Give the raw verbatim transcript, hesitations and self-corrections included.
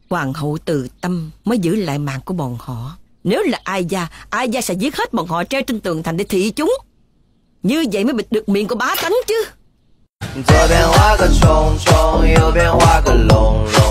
Hoàng hậu từ tâm mới giữ lại mạng của bọn họ. Nếu là Ai Gia, Ai Gia sẽ giết hết bọn họ treo trên tường thành để thị chúng. Như vậy mới bịt được miệng của bá tánh chứ. 左边画个虫虫，右边画个龙龙。